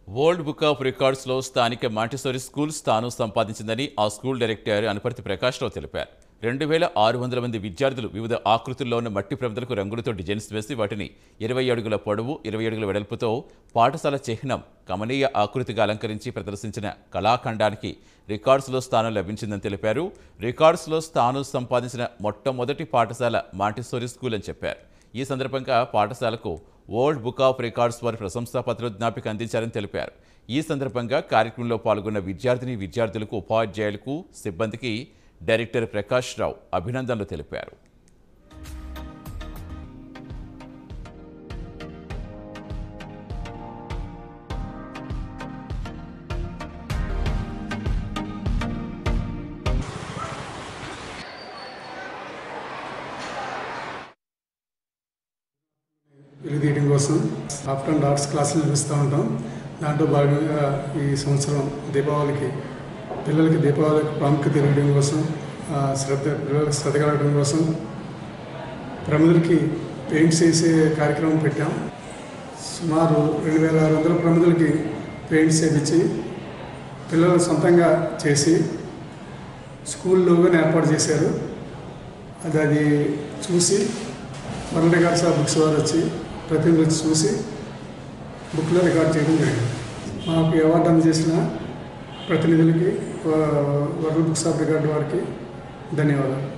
World book of రికార్డ్స్లో స్థానిక Montessori school స్థానం సంపాదించిందని ఆ స్కూల్ డైరెక్టర్ అనుపర్తి ప్రకాశ్రావు తెలిపారు. 2600 మంది విద్యార్థులు వివిధ ఆకృతుల్లో ఉన్న మట్టి ప్రమిదలకు రంగులతో డిజైన్స్ వేసి వాటిని 20 అడుగుల పొడవు 20 అడుగుల వెడల్పుతో పాఠశాల చిహ్నం కమనీయ ఆకృతిగా అలంకరించి ప్రదర్శించిన కళాఖండానికి రికార్డ్స్లో స్థానం లభించిందని తెలిపారు. రికార్డ్స్లో స్థానం సంపాదించిన మొట్టమొదటి పాఠశాల మాంటిసోరీ స్కూల్ అని చెప్పారు. ఈ సందర్భంగా పాఠశాలకు వరల్డ్ బుక్ ఆఫ్ రికార్డ్స్ వారి ప్రశంసాపత్ర జ్ఞాపిక అందించారని తెలిపారు. ఈ సందర్భంగా కార్యక్రమంలో పాల్గొన్న విద్యార్థులకు ఉపాధ్యాయులకు సిబ్బందికి డైరెక్టర్ ప్రకాశ్రావు అభినందనలు తెలిపారు. తీయడం కోసం ఆఫ్టర్ అండ్ ఆర్ట్స్ క్లాసులు నిర్వహిస్తూ ఉంటాం. దాంట్లో భాగంగా ఈ సంవత్సరం పిల్లలకి దీపావళికి ప్రాముఖ్యత తెలియడం కోసం పిల్లలకి శ్రద్ధ కలగడం కోసం ప్రమిదలకి పెయింట్స్ వేసే కార్యక్రమం పెట్టాం. సుమారు 2600 ప్రమిదలకి పెయింట్స్ వేయించి పిల్లలు సొంతంగా చేసి స్కూల్లోనే ఏర్పాటు చేశారు. అది చూసి వరల్డ్ రికార్డ్స్ ఆఫ్ బుక్స్ వారు వచ్చి ప్రతినిధులు చూసి బుక్లో రికార్డ్ చేయడం జరిగింది. మాకు అవార్డు అందజేసిన ప్రతినిధులకి వరల్డ్ బుక్స్ ఆఫ్ రికార్డ్ వారికి ధన్యవాదాలు.